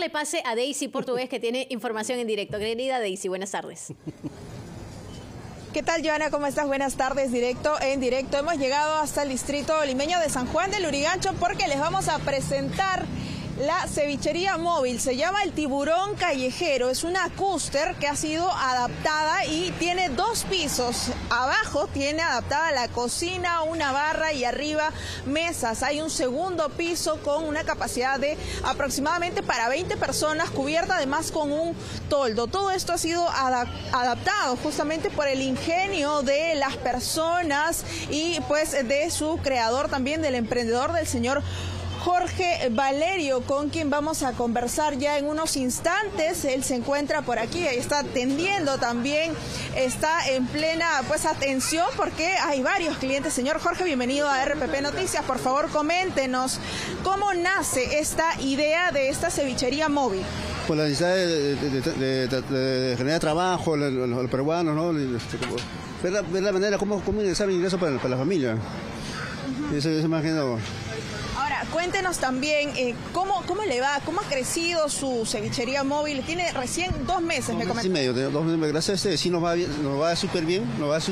darle pase a Daisy Portugués, que tiene información en directo. Querida Daisy, buenas tardes. ¿Qué tal, Joana? ¿Cómo estás? Buenas tardes, directo en directo. Hemos llegado hasta el distrito limeño de San Juan de Lurigancho porque les vamos a presentar la cevichería móvil. Se llama el Tiburón Callejero. Es una cúster que ha sido adaptada y tiene 2 pisos. Abajo tiene adaptada la cocina, una barra y arriba mesas. Hay un segundo piso con una capacidad de aproximadamente para 20 personas, cubierta además con un toldo. Todo esto ha sido adaptado justamente por el ingenio de las personas y pues de su creador también, del emprendedor, del señor Jorge Valerio, con quien vamos a conversar ya en unos instantes. Él se encuentra por aquí, ahí está atendiendo también, está en plena pues atención porque hay varios clientes. Señor Jorge, bienvenido a RPP Noticias. Por favor, coméntenos cómo nace esta idea de esta cevichería móvil. Pues la necesidad de generar trabajo a los peruanos, ¿no? Ver la manera cómo ingresar ingreso para la familia. Eso es más que nada. Ahora, cuéntenos también cómo le va, cómo ha crecido su cevichería móvil. Tiene recién 2 meses, me comentó. 2 meses y medio, 2 meses. Gracias a sí nos va bien, nos va súper bien, nos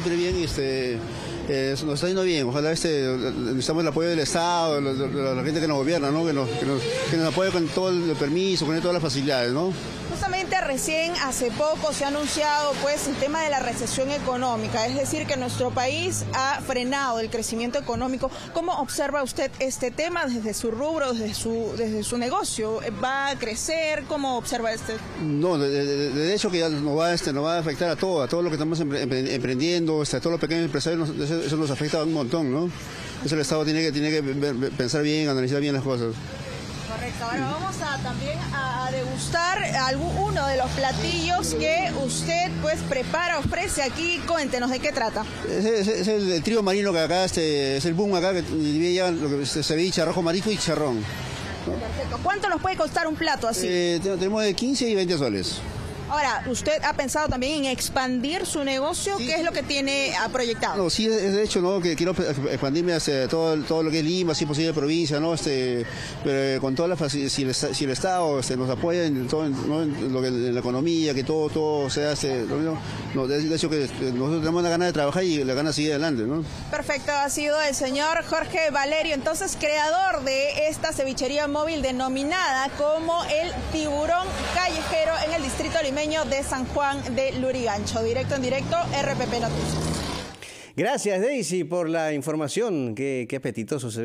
está yendo bien. Ojalá necesitamos el apoyo del Estado, de la gente que nos gobierna, ¿no? Que nos apoye con todo el permiso, con todas las facilidades, ¿no? Justamente recién hace poco se ha anunciado pues el tema de la recesión económica, es decir, que nuestro país ha frenado el crecimiento económico. ¿Cómo observa usted este tema desde su rubro, desde su negocio? ¿Va a crecer? ¿Cómo observa este? No, de hecho que ya nos va a afectar a todo lo que estamos emprendiendo, a todos los pequeños empresarios, eso nos afecta un montón, ¿no? Eso el Estado tiene que pensar bien, analizar bien las cosas. Correcto. Ahora vamos también a degustar uno de los platillos que usted pues prepara, ofrece aquí. Cuéntenos de qué trata. Es el trío marino que acá es el boom acá, que llevan lo que es ceviche, arroz marisco y chicharrón, ¿no? Perfecto. ¿Cuánto nos puede costar un plato así? Tenemos de 15 y 20 soles. Ahora, ¿usted ha pensado también en expandir su negocio? Sí. ¿Qué es lo que tiene proyectado? No, sí, es de hecho, ¿no? Que quiero expandirme hacia todo lo que es Lima, si posible provincia, ¿no? Pero con todas las facilidades, si el Estado nos apoya en todo, ¿no? En la economía, que todo se hace, ¿no? De hecho que nosotros tenemos la gana de trabajar y la gana de seguir adelante, ¿no? Perfecto, ha sido el señor Jorge Valerio, entonces creador de esta cevichería móvil denominada como el Tiburón Callejero en el distrito limeño de San Juan de Lurigancho. Directo en directo, RPP Noticias. Gracias, Daisy, por la información. Qué apetitoso se ve.